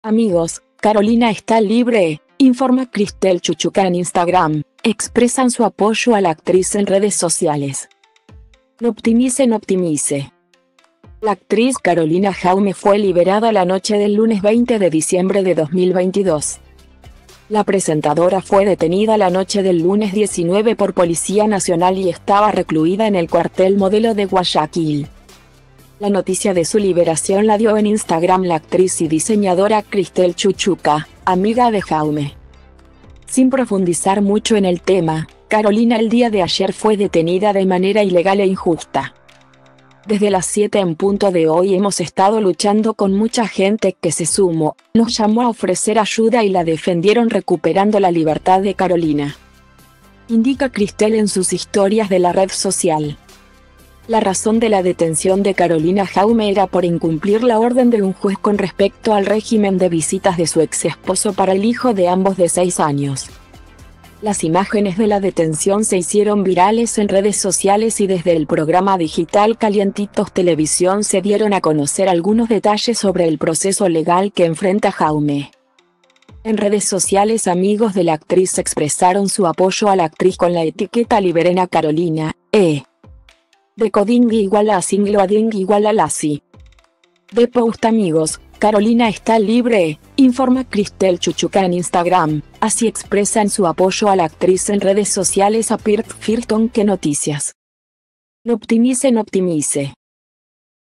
Amigos, Carolina está libre, informa Cristel Chuchuca en Instagram, expresan su apoyo a la actriz en redes sociales. No optimice. La actriz Carolina Jaume fue liberada la noche del lunes 20 de diciembre de 2022. La presentadora fue detenida la noche del lunes 19 por Policía Nacional y estaba recluida en el cuartel Modelo de Guayaquil. La noticia de su liberación la dio en Instagram la actriz y diseñadora Cristel Chuchuca, amiga de Jaume. Sin profundizar mucho en el tema, Carolina el día de ayer fue detenida de manera ilegal e injusta. Desde las 7 en punto de hoy hemos estado luchando con mucha gente que se sumó, nos llamó a ofrecer ayuda y la defendieron recuperando la libertad de Carolina. Indica Cristel en sus historias de la red social. La razón de la detención de Carolina Jaume era por incumplir la orden de un juez con respecto al régimen de visitas de su ex esposo para el hijo de ambos de 6 años. Las imágenes de la detención se hicieron virales en redes sociales y desde el programa digital Calientitos Televisión se dieron a conocer algunos detalles sobre el proceso legal que enfrenta Jaume. En redes sociales amigos de la actriz expresaron su apoyo a la actriz con la etiqueta Liberen a Carolina, de coding igual a singloading igual a lasi. De post amigos, Carolina está libre, informa Cristel Chuchuca en Instagram, así expresan su apoyo a la actriz en redes sociales a Pirt Firton que noticias. No optimice.